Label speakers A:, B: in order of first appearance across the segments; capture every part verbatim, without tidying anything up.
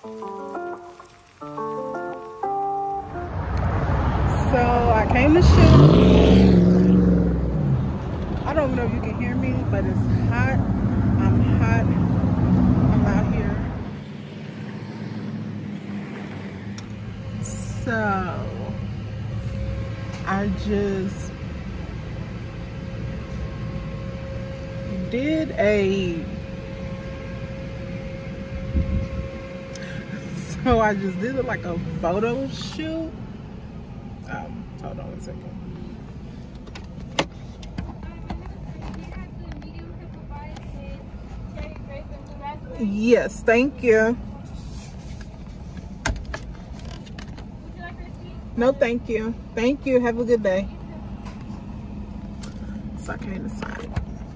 A: So I came to shoot. I don't know if you can hear me, but it's hot. I'm hot. I'm out here. So I just did a so I just did it like a photo shoot. Um, hold on a second. Yes, thank you. No, thank you. Thank you. Have a good day. So I came inside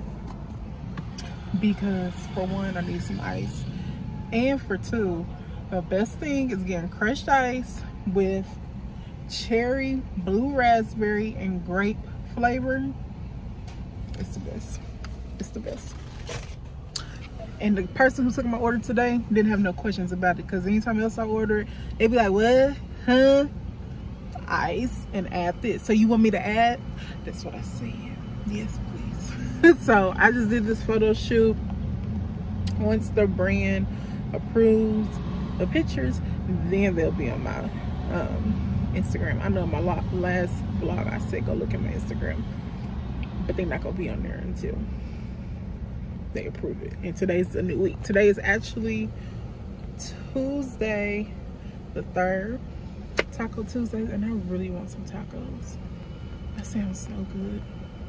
A: because for one, I need some ice. And for two, the best thing is getting crushed ice with cherry, blue raspberry, and grape flavor. It's the best. It's the best. And the person who took my order today didn't have no questions about it, because anytime else I order it, they'd be like, what? Huh? Ice and add this. So you want me to add? That's what I said. Yes, please. So I just did this photo shoot. Once the brand approves the pictures, then they'll be on my um, Instagram. I know my last vlog I said go look at my Instagram, but they're not gonna be on there until they approve it. And today's a new week. Today is actually Tuesday the third, Taco Tuesday, and I really want some tacos. That sounds so good.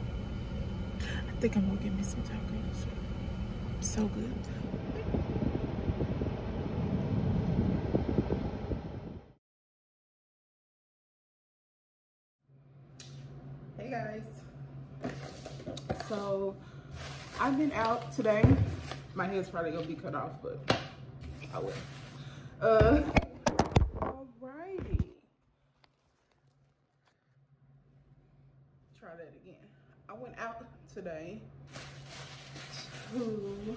A: I think I'm gonna get me some tacos. So good. Hey guys, so I've been out today. My hair's probably gonna be cut off, but I will. Uh, alrighty. Try that again. I went out today to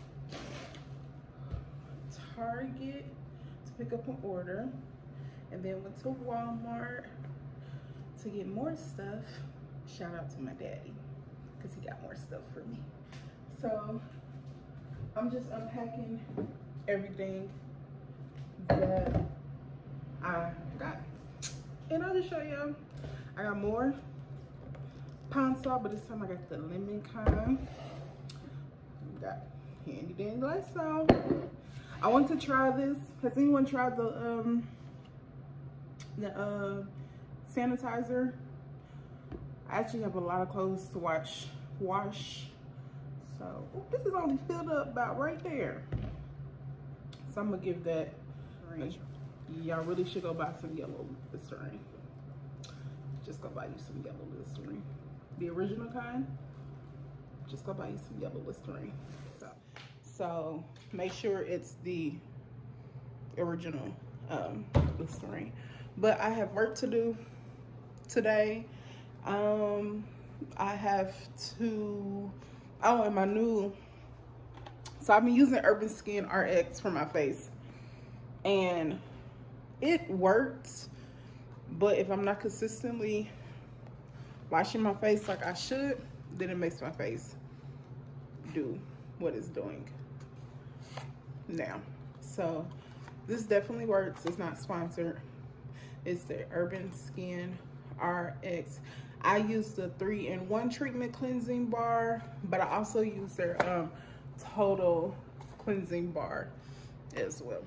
A: Target to pick up an order, and then went to Walmart to get more stuff. Shout out to my daddy, because he got more stuff for me. So I'm just unpacking everything that I got, and I'll just show y'all. I got more Pond Salt, but this time I got the lemon kind. Got Handy Dandy Lysol. I want to try this. Has anyone tried the um the uh sanitizer? I actually have a lot of clothes to wash wash so ooh, this is only filled up about right there, so I'm gonna give that. Y'all really should go buy some yellow Listerine. Just go buy you some yellow Listerine, the original kind. Just go buy you some yellow Listerine. So so make sure it's the original um Listerine. But I have work to do today. Um, I have to, oh, and my new, so I've been using Urban Skin R X for my face, and it works, but if I'm not consistently washing my face like I should, then it makes my face do what it's doing now. So this definitely works. It's not sponsored. It's the Urban Skin R X. I use the three in one treatment cleansing bar, but I also use their um, total cleansing bar as well.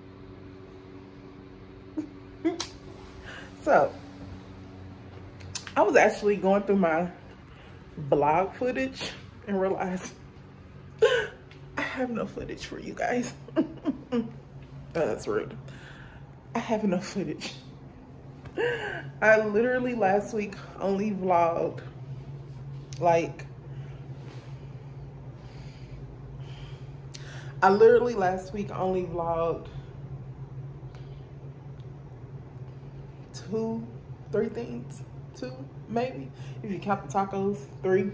A: So I was actually going through my vlog footage and realized I have no footage for you guys. Oh, that's rude. I have no footage. I literally last week only vlogged like I literally last week only vlogged two, three things, two maybe, if you count the tacos, three.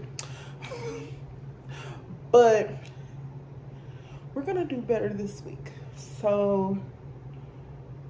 A: But we're gonna do better this week. So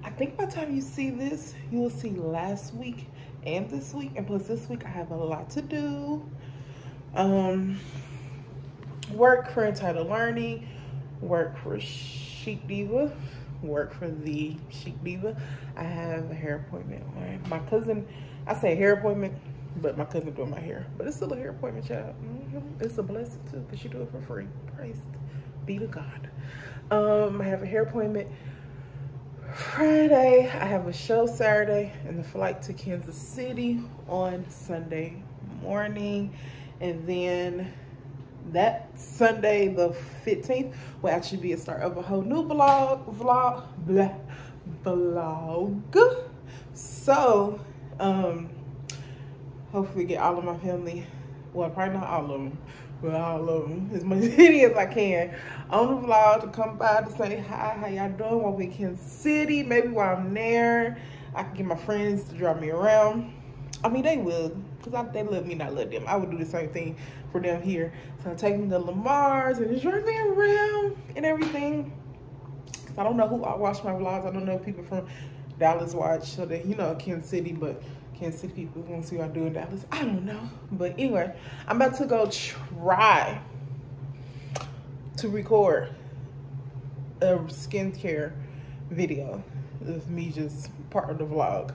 A: I think by the time you see this, you will see last week and this week, and plus this week I have a lot to do. Um, work for Entitled Learning, work for Chic Diva, work for the Chic Diva. I have a hair appointment. My cousin, I say hair appointment, but my cousin doing my hair. But it's still a hair appointment, child. Mm-hmm. It's a blessing too, because she do it for free. Praise be to God. Um, I have a hair appointment Friday. I have a show Saturday and the flight to Kansas City on Sunday morning. And then that Sunday, the fifteenth, will actually be a start of a whole new vlog, vlog, blah, vlog. So, um, hopefully get all of my family, well, probably not all of them, but all of them, as much as I can, on the vlog to come by to say hi, how y'all doing while we in Kansas City. Maybe while I'm there, I can get my friends to drive me around. I mean, they will, because they love me and I love them. I would do the same thing for them here. So I'll take them to Lamar's and just drive me around and everything. I don't know who I watch my vlogs. I don't know if people from Dallas watch, so that, you know, Kansas City, but Kansas City people want to see what I do in Dallas. I don't know. But anyway, I'm about to go try to record a skincare video of me just part of the vlog.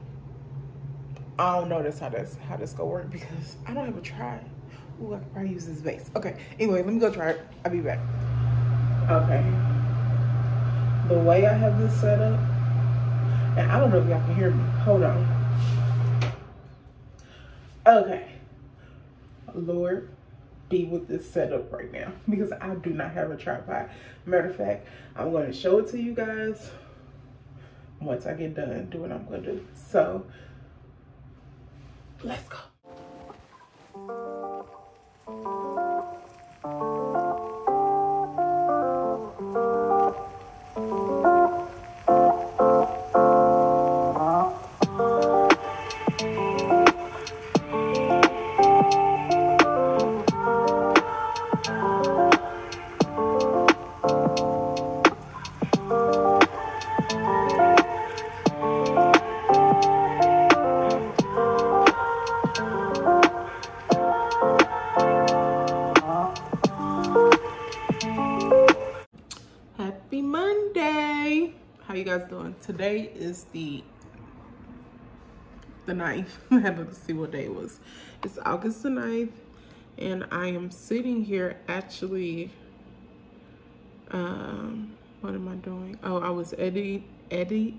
A: I don't know that's how that's how this gonna work because I don't have a try. Ooh, I could probably use this vase. Okay, anyway, let me go try it. I'll be back. Okay. The way I have this set up, and I don't know if y'all can hear me. Hold on. Okay. Lord, be with this setup right now because I do not have a tripod. Matter of fact, I'm going to show it to you guys once I get done doing what I'm going to do. So, let's go. Happy Monday. How you guys doing? Today is the the ninth. I had to see what day it was. It's August the ninth, and I am sitting here actually. Um, what am I doing? Oh, I was edit, edit,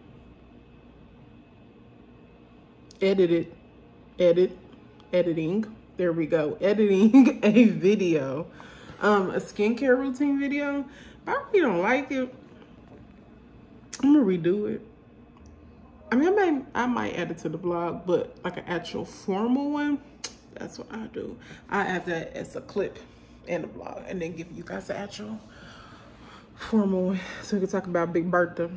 A: edited, edit, editing. There we go. Editing a video, um, a skincare routine video. But I really don't like it. I'm gonna redo it. I mean, I might, I might add it to the blog, but like an actual formal one, that's what I do. I add that as a clip in the blog and then give you guys the actual formal one so we can talk about Big Bertha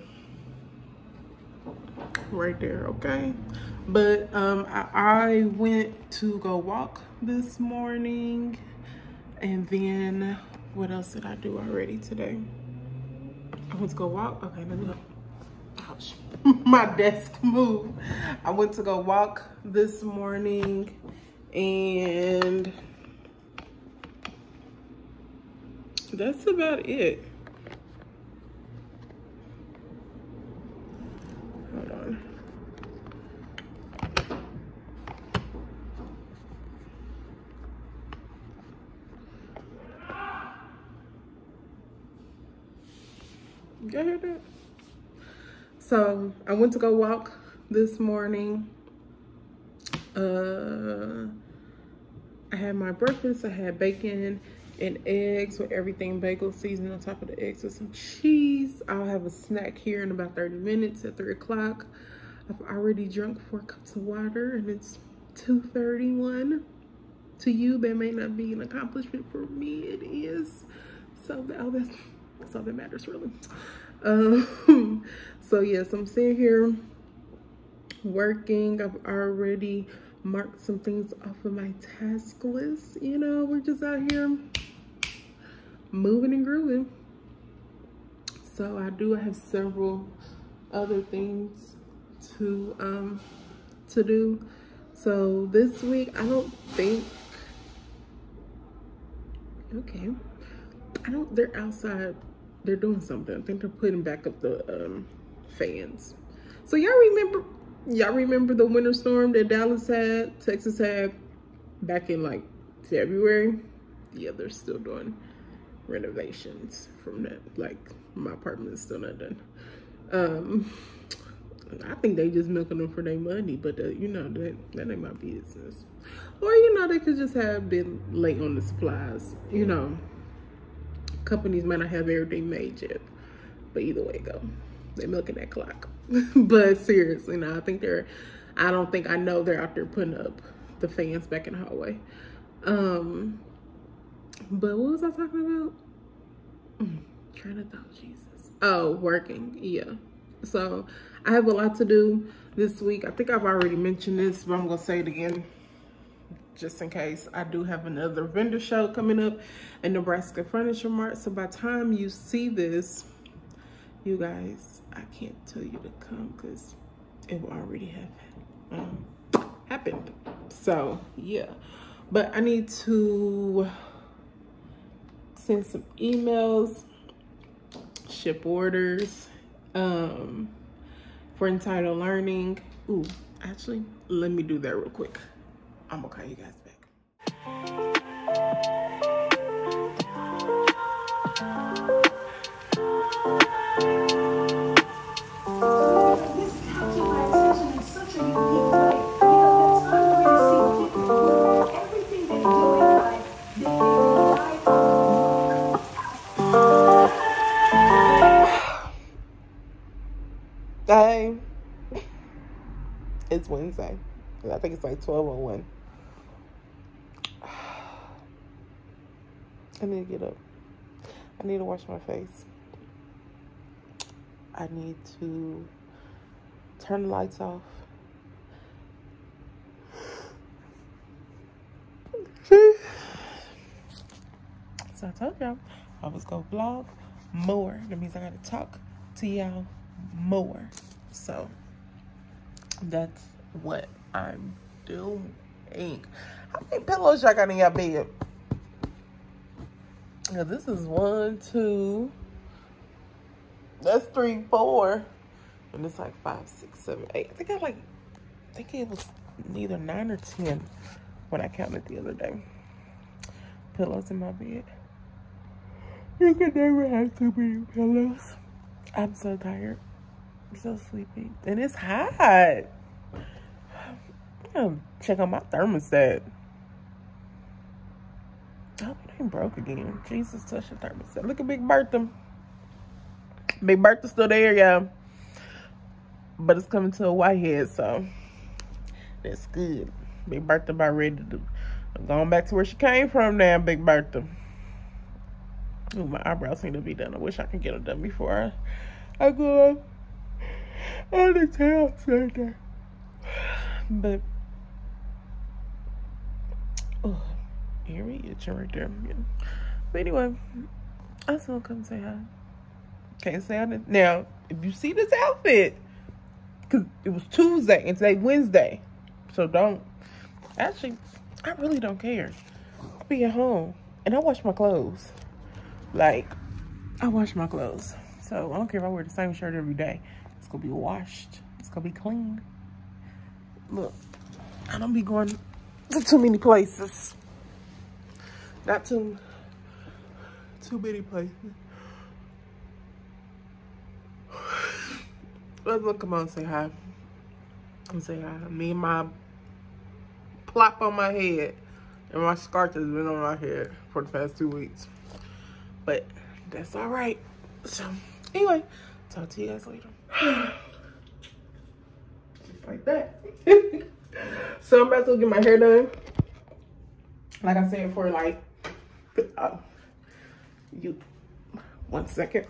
A: right there, okay? But um, I, I went to go walk this morning, and then what else did I do already today? I went to go walk. Okay, let me go. Ouch. My desk moved. I went to go walk this morning, and that's about it. Hold on. You hear that? So I went to go walk this morning. Uh, I had my breakfast. I had bacon and eggs with everything bagel seasoning on top of the eggs with some cheese. I'll have a snack here in about thirty minutes at three o'clock. I've already drunk four cups of water and it's two thirty-one. To you, that may not be an accomplishment. For me, it is. So that, oh, that's, that's all that matters, really. Um, so yes, I'm sitting here working. I've already marked some things off of my task list. You know, we're just out here moving and grooving. So I do have several other things to um to do. So this week I don't think okay I don't they're outside, they're doing something. I think they're putting back up the um fans. So y'all remember y'all remember the winter storm that Dallas had, Texas had back in like February? Yeah, they're still doing renovations from that. Like, my apartment is still not done. Um, I think they just milking them for their money, but uh, you know, that, that ain't my business. Or, you know, they could just have been late on the supplies. You know, companies might not have everything made yet, but either way it go, they're milking that clock. But seriously, no, I think they're, I don't think, I know they're out there putting up the fans back in the hallway. Um, but what was I talking about? Mm, trying to thought, Jesus. Oh, working, yeah. So I have a lot to do this week. I think I've already mentioned this, but I'm gonna say it again just in case. I do have another vendor show coming up in Nebraska Furniture Mart. So by the time you see this, you guys, I can't tell you to come because it will already have um, happened. So yeah, but I need to send some emails, ship orders um, for Entitled Learning. Ooh, actually, let me do that real quick. I'm gonna call you guys back. Hey, it's Wednesday. I think it's like twelve oh one. I need to get up. I need to wash my face. I need to turn the lights off. So I told y'all I was gonna vlog more. That means I gotta talk to y'all more. So that's what I'm doing. How many pillows y'all got in your bed? Yeah, this is one, two, that's three, four, and it's like five, six, seven, eight. I think I like, I think it was either nine or ten when I counted the other day. Pillows in my bed. You can never have too many pillows. I'm so tired. I'm so sleepy. And it's hot. I'm gonna check on my thermostat. Oh, it ain't broke again. Jesus, touch the thermostat. Look at Big Bertha. Big Bertha's still there, y'all. But it's coming to a whitehead, so that's good. Big Bertha about ready to do. Going back to where she came from now, Big Bertha. Ooh, my eyebrows need to be done. I wish I could get them done before I, I go on the tail Sunday. But, oh, here we itching right there. Yeah. But anyway, I just want to come say hi. Can't say hi. Now, if you see this outfit, because it was Tuesday and today Wednesday. So don't, actually, I really don't care. I'll be at home and I wash my clothes. Like, I wash my clothes. So I don't care if I wear the same shirt every day. It's gonna be washed. It's gonna be clean. Look, I don't be going to too many places. Not too, too many places. Let's look, come on, say hi. And say hi. Me and my plop on my head and my scarf has been on my head for the past two weeks. But that's all right. So anyway, talk to you guys later. Just like that. So I'm about to get my hair done. Like I said, for like, uh, you, one second.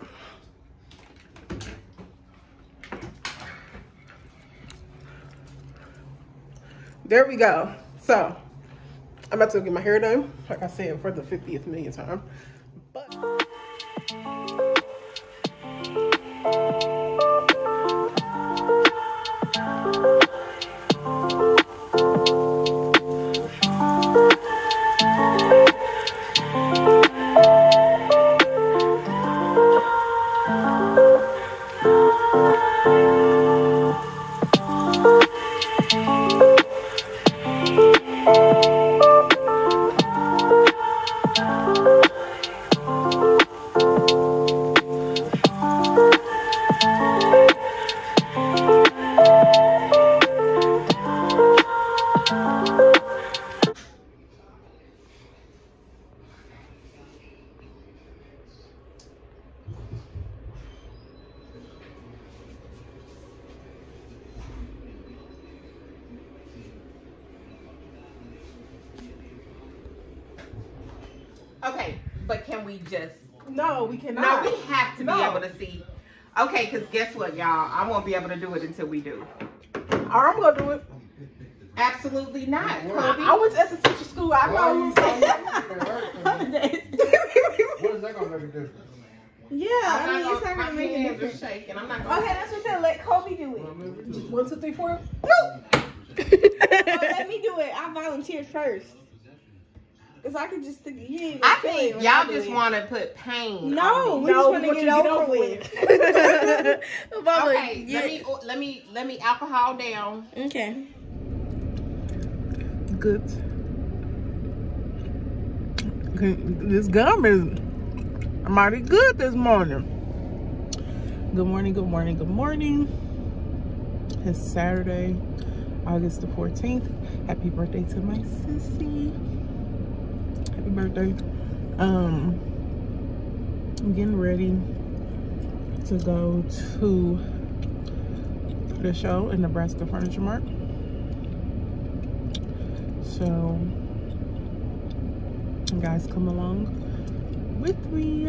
A: There we go. So I'm about to get my hair done. Like I said, for the fiftieth million time. But
B: can we just?
A: No, we cannot.
B: No, we have to
A: no.
B: be able to see. Okay, because guess what, y'all? I won't be able to do it until we do.
A: All right, I'm gonna do it.
B: Absolutely not.
A: I, I went to Essential School. I know.
C: What is that gonna make a difference?
A: Yeah,
B: I'm
A: I mean,
B: not
A: it's not
B: gonna,
A: gonna
B: my
A: make a
B: hands
A: difference.
B: are shaking. I'm not gonna.
D: Okay, that's what I said. Let Kobe do it.
A: One, two, three, four.
D: No. Oh, let me do it. I volunteered first. Cause I could just think. Yeah,
B: I think y'all just want to put pain.
D: No,
B: on
D: we
B: me.
D: just
A: No,
D: want
A: we
D: to get
A: want
D: it
A: you to
D: over
A: get
D: with.
B: Okay, let me let me let me alcohol down.
D: Okay.
A: Good. This gum is mighty good this morning. Good morning, good morning, good morning. It's Saturday, August the fourteenth. Happy birthday to my sissy. Happy birthday. Um, I'm getting ready to go to the show in Nebraska Furniture Mart. So, you guys come along with me.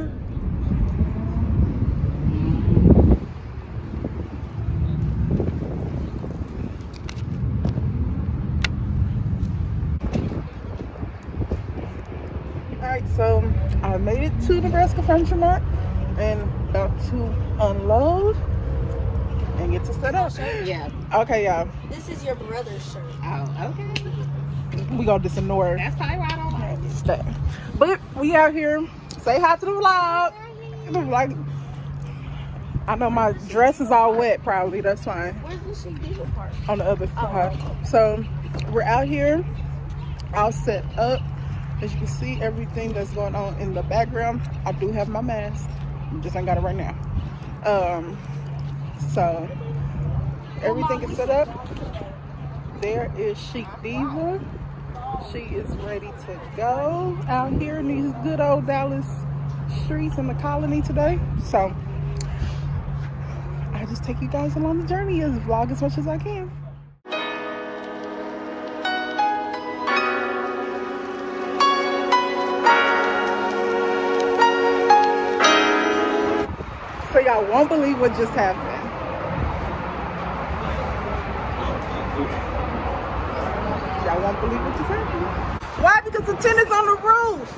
A: Alright, so I made it to Nebraska Furniture Mart and about to unload and get to set up.
D: Yeah.
A: Okay, y'all.
D: This is your brother's shirt.
B: Oh, okay.
A: We gonna disignore.
B: That's probably why I don't like it.
A: Stay. But we out here. Say hi to the vlog. Like, I know my dress is all wet. Probably that's fine.
D: Where's the sheet diesel part?
A: On the other side. So we're out here, all set up. As you can see, everything that's going on in the background. I do have my mask. I just ain't got it right now. Um. So everything is set up. There is Chic Diva. She is ready to go out here in these good old Dallas streets in the colony today. So I just take you guys along the journey and vlog as much as I can. So y'all won't believe what just happened. Y'all won't believe what just happened. Why? Because the tent is on the roof.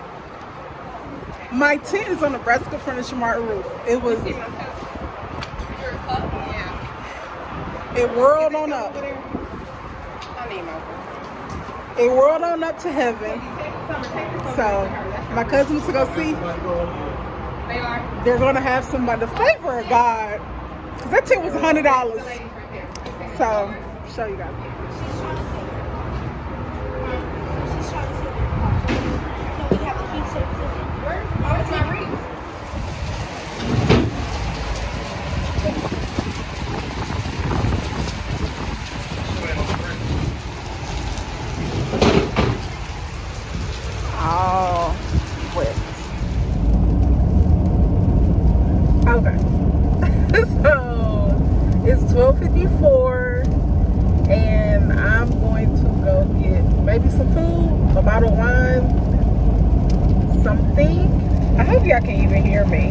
A: My tent is on the Nebraska Furniture Mart roof. It was. It whirled on up. It whirled on up to heaven. So my cousins to go see. They're gonna have some by the favor of God. Cause that tent was a hundred dollars. So show you guys.
B: Oh, it's not reading.
A: Oh, wait. Okay. So it's twelve fifty-four, and I'm going to go get maybe some food, a bottle of wine. Something. I hope y'all can even hear me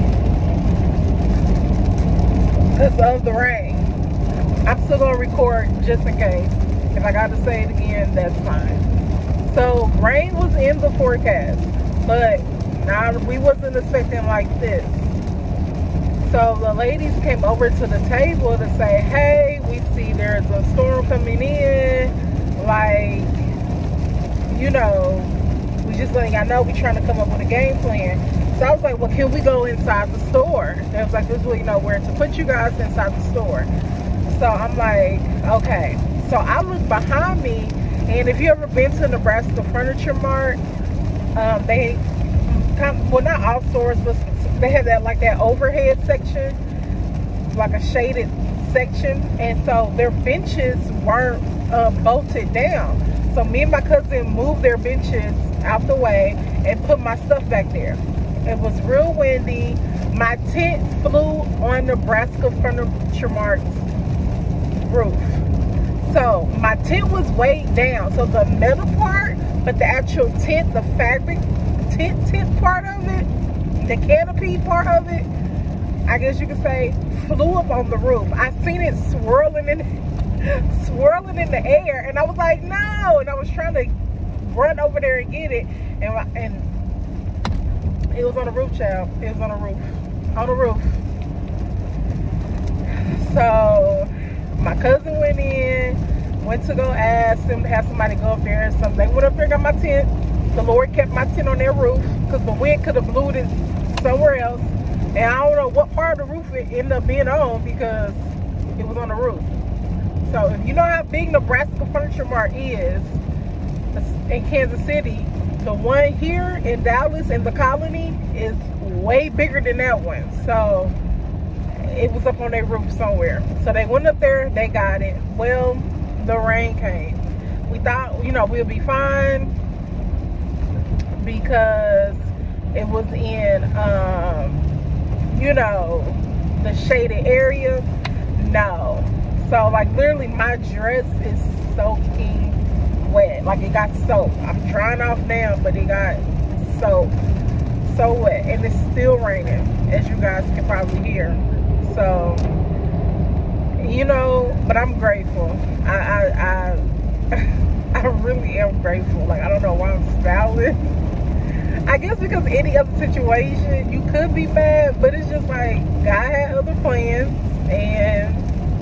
A: because of the rain. I'm still gonna record just in case. If I gotta say it again, that's fine. So rain was in the forecast, but now we wasn't expecting like this. So the ladies came over to the table to say, hey, we see there's a storm coming in, like, you know, we just letting y'all know we trying to come up with a game plan. So I was like, well, can we go inside the store? And it was like, this is where you know where to put you guys inside the store. So I'm like, okay. So I look behind me, and if you ever been to Nebraska Furniture Mart, um, they, well, not all stores, but they have that like that overhead section, like a shaded section, and so their benches weren't uh, bolted down. So me and my cousin moved their benches out the way and put my stuff back there. It was real windy. My tent flew on Nebraska Furniture Mart's roof. So my tent was weighed down. So the metal part, but the actual tent, the fabric tent tent part of it, the canopy part of it, I guess you could say, flew up on the roof. I seen it swirling in, swirling in the air, and I was like, no! And I was trying to run over there and get it, and and it was on the roof, child. It was on the roof, on the roof. So my cousin went in, went to go ask them to have somebody go up there. So they went up there, got my tent. The Lord kept my tent on their roof because the wind could have blew it somewhere else. And I don't know what part of the roof it ended up being on because it was on the roof. So if you know how big Nebraska Furniture Mart is in Kansas City, the one here in Dallas in the Colony is way bigger than that one. So it was up on their roof somewhere. So they went up there, they got it. Well, the rain came. We thought, you know, we'll be fine because it was in, um, you know, the shaded area. No. So like literally my dress is soaking wet. Like it got soaked. I'm drying off now, but it got soaked. So wet. And it's still raining, as you guys can probably hear. So, you know, but I'm grateful. I, I, I, I really am grateful. Like, I don't know why I'm smiling. I guess because any other situation, you could be mad, but it's just like, God had other plans. And,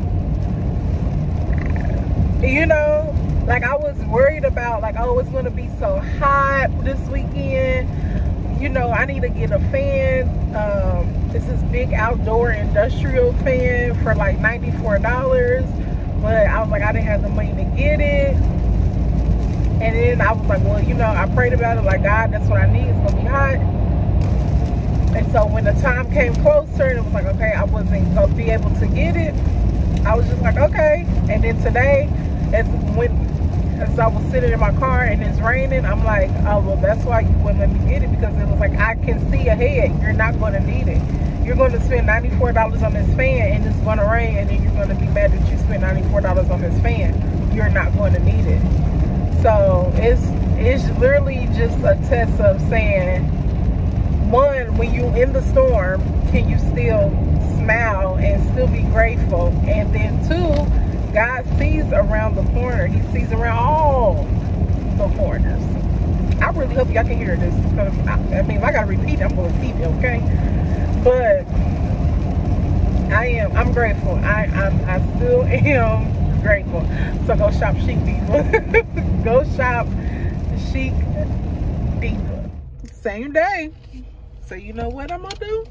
A: you know, like I was worried about, like, oh, it's going to be so hot this weekend. You know, I need to get a fan. Um, it's this big outdoor industrial fan for like ninety-four dollars. But I was like, I didn't have the money to get it. And then I was like, well, you know, I prayed about it. Like, God, that's what I need. It's going to be hot. And so when the time came closer, and it was like, okay, I wasn't going to be able to get it. I was just like, okay. And then today, as when... as I was sitting in my car and it's raining, I'm like, oh, well, that's why you wouldn't let me get it, because it was like, I can see ahead. You're not going to need it. You're going to spend ninety-four dollars on this fan and it's going to rain, and then you're going to be mad that you spent ninety-four dollars on this fan. You're not going to need it. So it's, it's literally just a test of saying, one, when you're in the storm, can you still smile and still be grateful? And then two, God sees around the corner. He sees around all the corners. I really hope y'all can hear this. Because I, I mean, if I gotta repeat it, I'm gonna repeat it, okay? But I am. I'm grateful. I I'm, I still am grateful. So go shop Chic Diva. Go shop Chic Diva. Same day. So you know what I'm gonna do?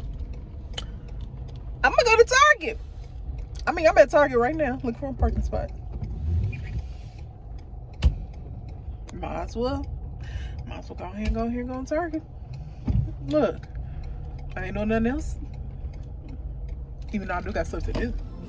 A: I'm gonna go to Target. I mean, I'm at Target right now, looking for a parking spot. Might as well. Might as well go ahead and go here and go to Target. Look, I ain't doing nothing else. Even though I do got stuff to do.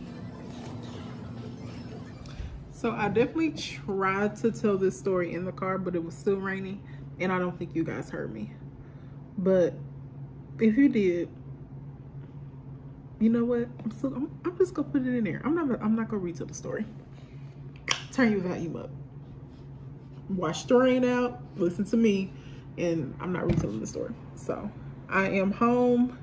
A: So I definitely tried to tell this story in the car, but it was still raining, and I don't think you guys heard me. But if you did, you know what? I'm still. I'm, I'm just gonna put it in there. I'm not. I'm not gonna retell the story. Turn your volume up. Watch the rain out. Listen to me, and I'm not retelling the story. So I am home.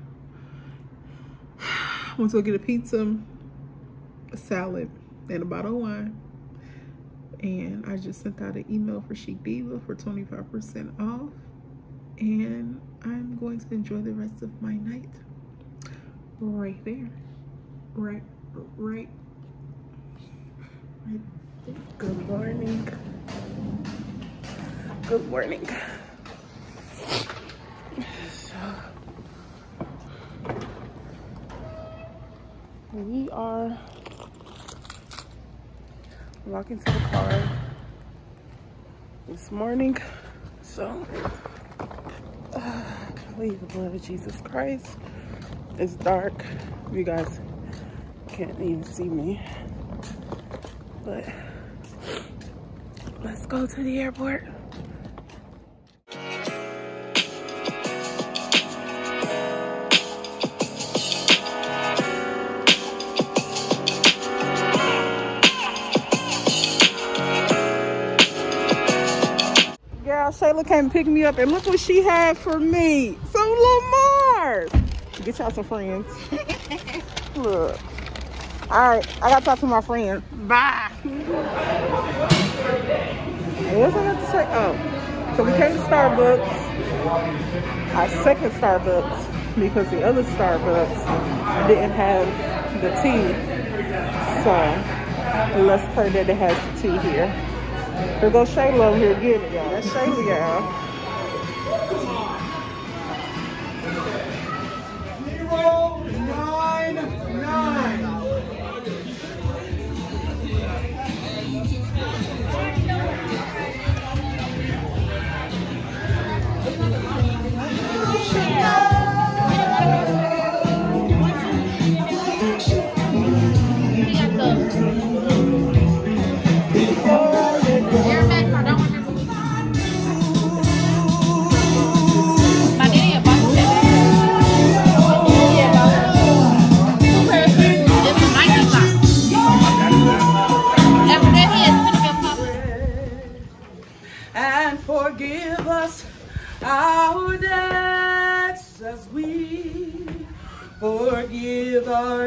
A: I went to go get a pizza, a salad, and a bottle of wine. And I just sent out an email for Chic Diva for twenty-five percent off. And I'm going to enjoy the rest of my night. Right there. Right, right, right there. Good morning. Good morning. So, we are walking to the car this morning. So, uh, please, the blood of Jesus Christ. It's dark. You guys can't even see me. But let's go to the airport. Shayla came and picked me up, and look what she had for me. Some little Mars. Get y'all some friends. Look. All right, I gotta talk to my friend. Bye. What was I about to say? Oh, so we came to Starbucks. Our second Starbucks, because the other Starbucks didn't have the tea. So let's pray that it has the tea here. Here goes Shayla over here getting it, y'all. That's Shayla, y'all.
C: Nine, nine.
A: And forgive us our debts as we forgive our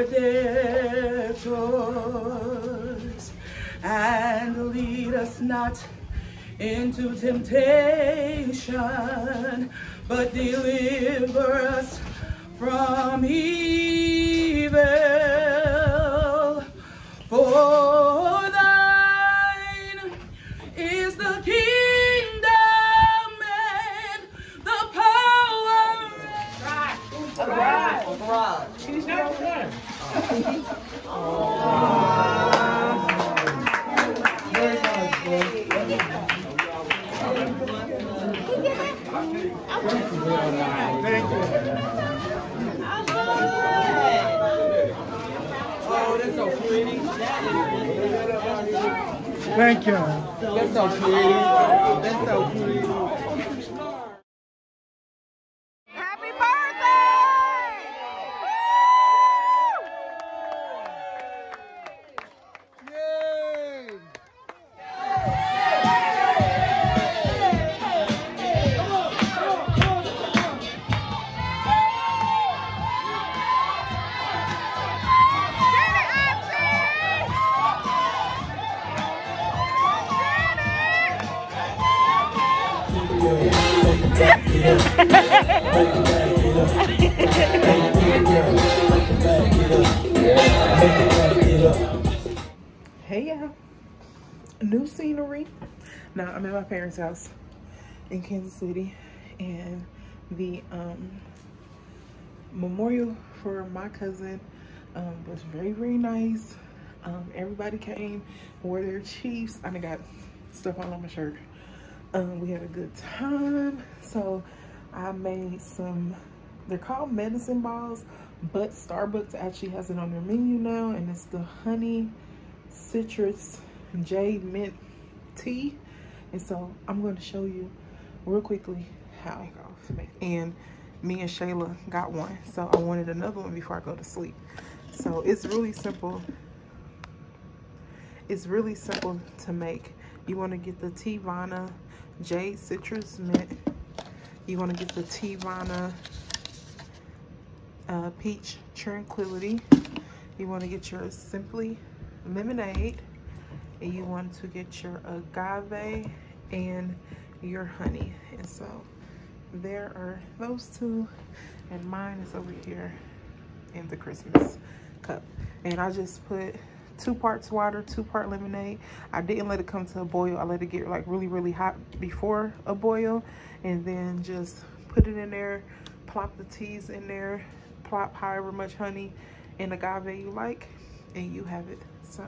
A: debtors. And lead us not into temptation, but deliver us from evil. For thine is the kingdom and the power. Right. Right. She's not one.
C: Very nice, boy. Thank you.
B: Oh, that's so pretty.
C: Thank you.
B: That's so pretty. That's so pretty.
A: Happy birthday!
C: Yay!
A: Hey y'all, new scenery. Now I'm at my parents' house in Kansas City, and the um, memorial for my cousin um, was very, very nice. Um, everybody came, wore their chiefs. I done got stuff all on my shirt. Um, we had a good time. So I made some, they're called medicine balls, but Starbucks actually has it on their menu now, and it's the honey citrus jade mint tea. And so I'm going to show you real quickly how it goes. And me and Shayla got one, so I wanted another one before I go to sleep. So it's really simple. It's really simple to make. You want to get the Teavana jade citrus mint. You want to get the Teavana uh, peach tranquility. You want to get your Simply lemonade, and you want to get your agave and your honey. And so there are those two, and mine is over here in the Christmas cup. And I just put two parts water, two part lemonade. I didn't let it come to a boil. I let it get like really, really hot before a boil, and then just put it in there, plop the teas in there, plop however much honey and agave you like, and you have it. So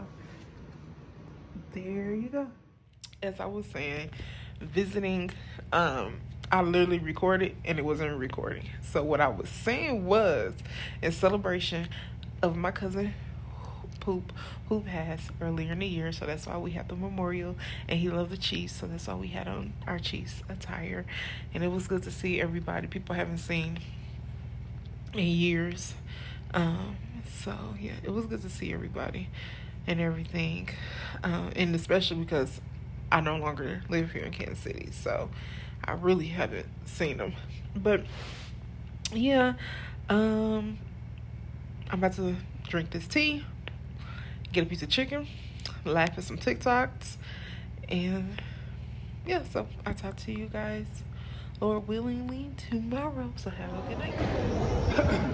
A: there you go. As I was saying, visiting, um I literally recorded and it wasn't recording. So what I was saying was, in celebration of my cousin Poop, who passed earlier in the year, so that's why we had the memorial, and he loved the Chiefs, so that's why we had on our Chiefs attire. And it was good to see everybody, people I haven't seen in years. Um so yeah, it was good to see everybody and everything, um, and especially because I no longer live here in Kansas City, so I really haven't seen them. But yeah, um, I'm about to drink this tea, get a piece of chicken, laugh at some TikToks, and yeah, so I'll talk to you guys, Lord willingly, tomorrow. So have a good night.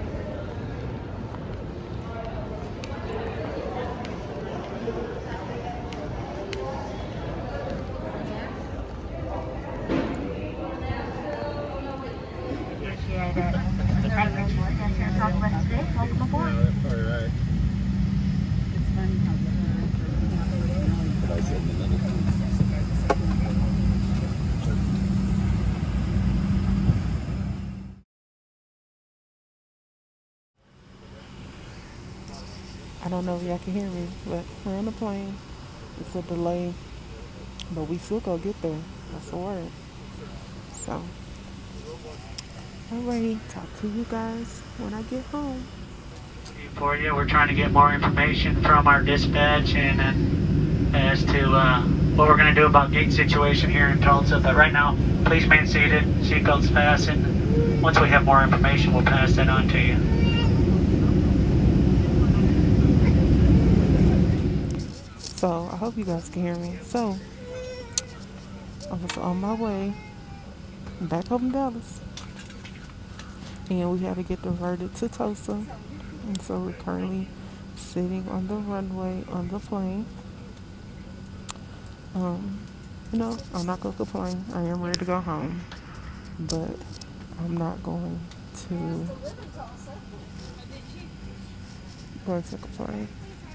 A: I don't know if y'all can hear me, but we're on the plane. It's a delay, but we still gonna get there. That's the word. So, alrighty, talk to you guys when I get home.
E: For you, we're trying to get more information from our dispatch and, and as to uh, what we're going to do about gate situation here in Tulsa. But right now, please remain seated, seatbelts fastened. Once we have more information, we'll pass that on to you.
A: So I hope you guys can hear me. So I was on my way back home in Dallas, and we had to get diverted to Tulsa, and so we're currently sitting on the runway on the plane. Um, you know, I'm not gonna complain. I am ready to go home, but I'm not going to going to complain.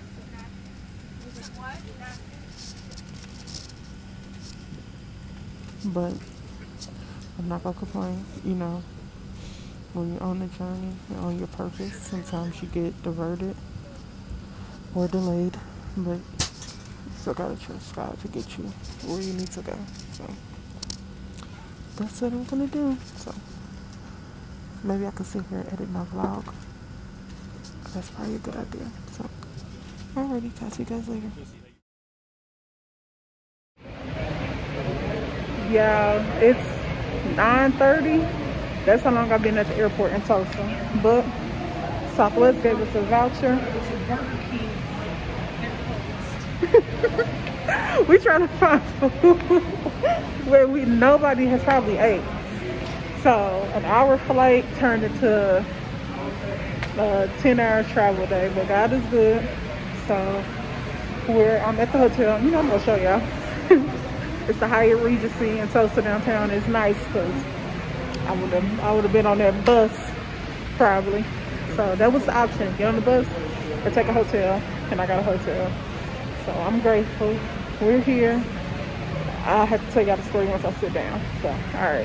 A: But I'm not gonna complain. You know, when you're on the journey, you're on your purpose, sometimes you get diverted or delayed, but you still gotta trust God to get you where you need to go. So that's what I'm gonna do. So maybe I can sit here and edit my vlog. That's probably a good idea. So alrighty, talk to you guys later. Yeah, it's nine thirty. That's how long I've been at the airport in Tulsa. But Southwest gave us a voucher. We trying to find food where we nobody has probably ate. So an hour flight turned into a ten hour travel day. But God is good. So we're I'm at the hotel. You know, I'm gonna show y'all. It's the Hyatt Regency in Tulsa downtown. It's nice because I would have I would have been on that bus probably. So that was the option: get on the bus or take a hotel. And I got a hotel. So I'm grateful. We're here. I'll have to tell y'all the story once I sit down. So all right.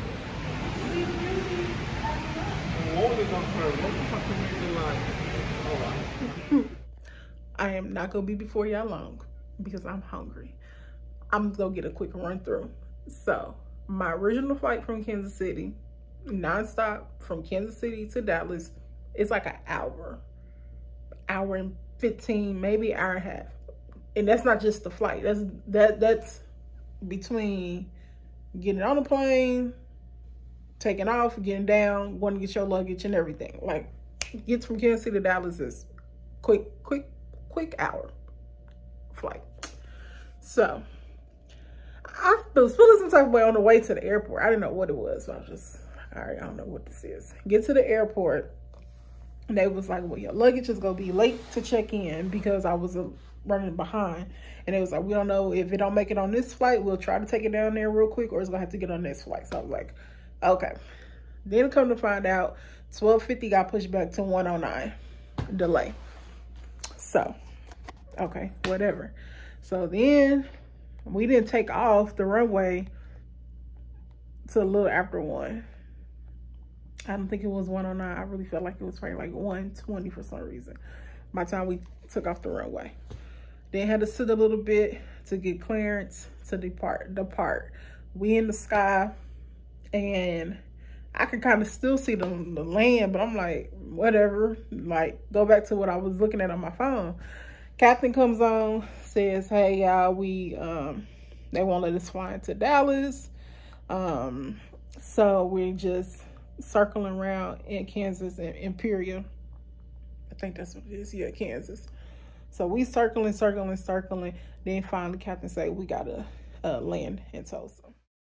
A: I am not gonna be before y'all long because I'm hungry. I'm gonna get a quick run through. So my original flight from Kansas City, nonstop from Kansas City to Dallas, it's like an hour, hour and fifteen, maybe an hour and a half. And that's not just the flight. That's that that's between getting on the plane, taking off, getting down, going to get your luggage and everything. Like, gets from Kansas City to Dallas is quick, quick, quick hour flight. So I was feeling some type of way on the way to the airport. I didn't know what it was. So I was just, all right, I don't know what this is. Get to the airport. And they was like, well, your luggage is going to be late to check in because I was uh, running behind. And it was like, we don't know if it don't make it on this flight. We'll try to take it down there real quick or it's going to have to get on this flight. So I was like, okay. Then come to find out, twelve fifty got pushed back to one oh nine. Delay. So, okay, whatever. So then we didn't take off the runway till a little after one. I don't think it was one oh nine. I really felt like it was probably like one twenty for some reason. By the time we took off the runway. Then had to sit a little bit to get clearance to depart. Depart. We in the sky and I could kind of still see the, the land, but I'm like, whatever. Like, go back to what I was looking at on my phone. Captain comes on, says, hey, y'all, we, um, they won't let us fly into Dallas. Um, so we're just circling around in Kansas and Imperial. I think that's what it is. Yeah, Kansas. So we circling, circling, circling. Then finally, Captain say we gotta uh, land in Tulsa.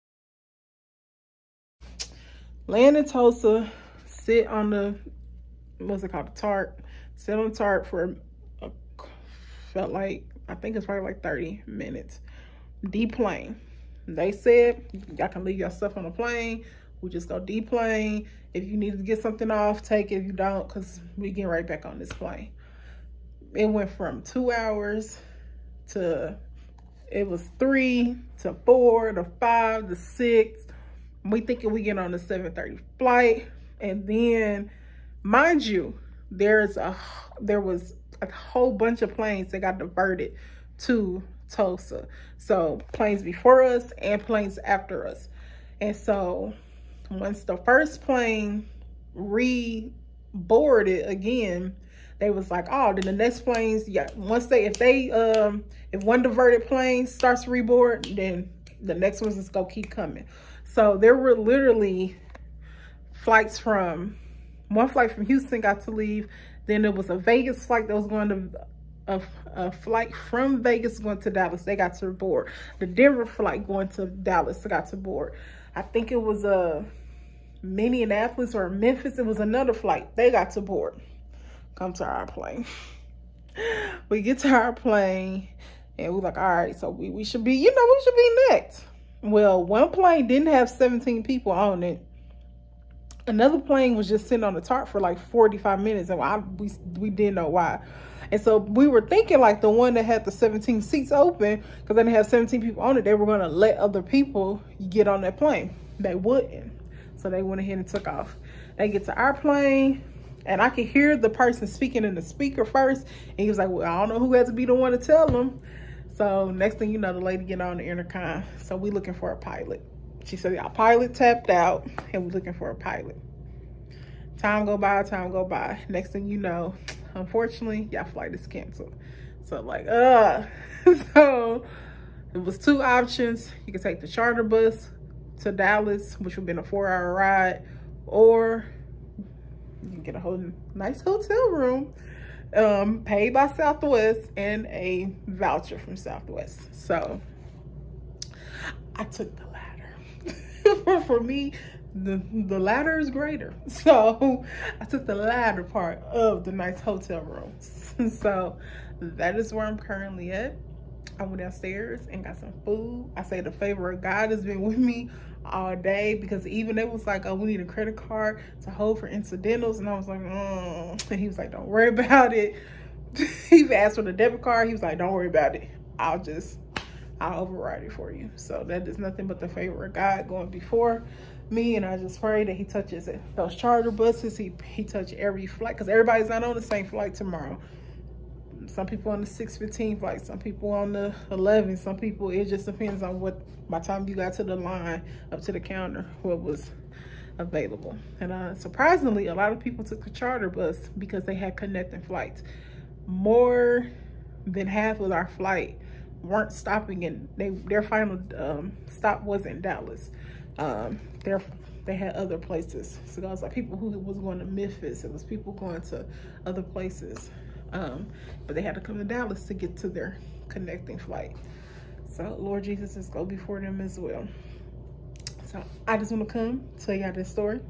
A: Land in Tulsa. Sit on the what's it called, the tarp. Sit on the tarp for a, felt like I think it's probably like thirty minutes. Deplane. They said y'all can leave your stuff on the plane. We just go deplane. If you need to get something off, take it. If you don't, because we get right back on this plane. It went from two hours to, it was three to four to five to six. We thinking we get on the seven thirty flight. And then, mind you, there's a, there was a whole bunch of planes that got diverted to Tulsa. So planes before us and planes after us. And so once the first plane re-boarded again, they was like, oh, then the next planes, yeah, once they, if they, um, if one diverted plane starts to reboard, then the next one's just gonna keep coming. So there were literally flights from, one flight from Houston got to leave. Then there was a Vegas flight that was going to, a, a flight from Vegas going to Dallas. They got to board. The Denver flight going to Dallas, they got to board. I think it was a Minneapolis or Memphis. It was another flight. They got to board. Come to our plane. We get to our plane and we're like, all right, so we, we should be, you know, we should be next. Well, one plane didn't have seventeen people on it. Another plane was just sitting on the tarp for like forty-five minutes, and I, we, we didn't know why. And so we were thinking like the one that had the seventeen seats open, because they didn't have seventeen people on it, they were going to let other people get on that plane. They wouldn't. So they went ahead and took off. They get to our plane, and I could hear the person speaking in the speaker first. And he was like, well, I don't know who had to be the one to tell them. So next thing you know, the lady get on the intercom. So we looking for a pilot. She said, our pilot tapped out, and we're looking for a pilot. Time go by, time go by. Next thing you know, unfortunately, y'all flight is canceled. So like, uh, so it was two options. You could take the charter bus to Dallas, which would have been a four hour ride, or you can get a whole nice hotel room, um, paid by Southwest, and a voucher from Southwest. So I took the latter. For me, the the ladder is greater, so I took the latter part of the nice hotel room. So that is where I'm currently at. I went downstairs and got some food. I say the favor of God has been with me all day, because even it was like, oh, we need a credit card to hold for incidentals, and I was like, mm. And he was like, don't worry about it. He asked for the debit card. He was like, don't worry about it, I'll just I'll override it for you. So that is nothing but the favor of God going before me, and I just pray that he touches it. Those charter buses, he he touch every flight, because everybody's not on the same flight tomorrow. Some people on the six fifteen flight, some people on the eleven, some people, it just depends on what, by the time you got to the line, up to the counter, what was available. And uh, surprisingly, a lot of people took the charter bus because they had connecting flights. More than half of our flight weren't stopping, and they their final um, stop wasn't Dallas. Um, their they had other places. So it was like people who was going to Memphis. It was people going to other places. Um, but they had to come to Dallas to get to their connecting flight. So Lord Jesus, just go before them as well. So I just want to come tell y'all this story.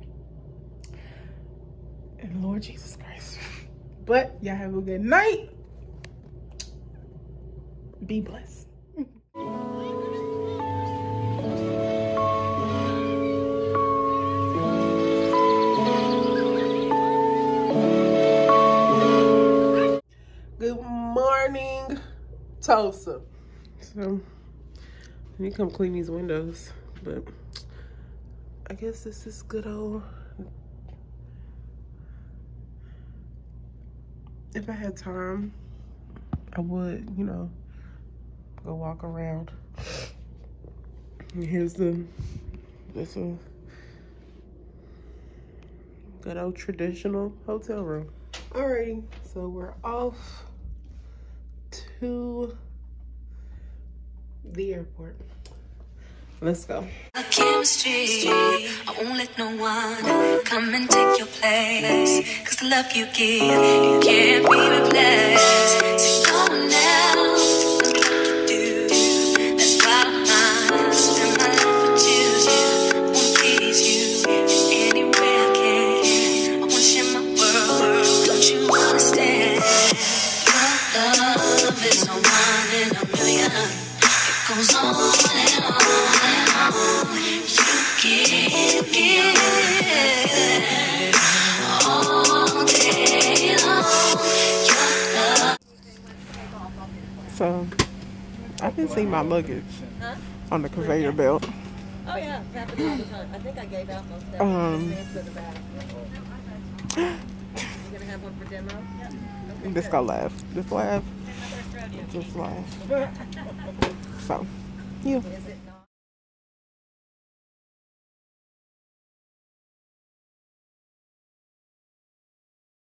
A: And Lord Jesus Christ. But y'all have a good night. Be blessed. Good morning, Tulsa. So, let me come clean these windows, but I guess this is good old. If I had time, I would, you know, go walk around. And here's the, this a good old traditional hotel room. Alrighty, so we're off to the airport.
B: Let's go.
F: Chemistry, I won't let no one come and take your place. Cause the love you give, it can't be replaced. See, no one else can do like you do. That's why I might spend my life with you. I wanna please you in any way I can. I wanna share my world, don't you understand? Your love is a one in a million. It goes on and on and on. You give, give all day long. Your love.
B: So, I didn't see my luggage
G: Huh?
B: on the conveyor belt.
G: Oh yeah, it's happening all the time. I think I gave out most of that.
B: Um,
G: Transfer the bag. You gonna have one for demo? Okay,
B: Just
G: good.
B: go laugh. Just laugh. Just laugh. So, yeah.
G: Is it not?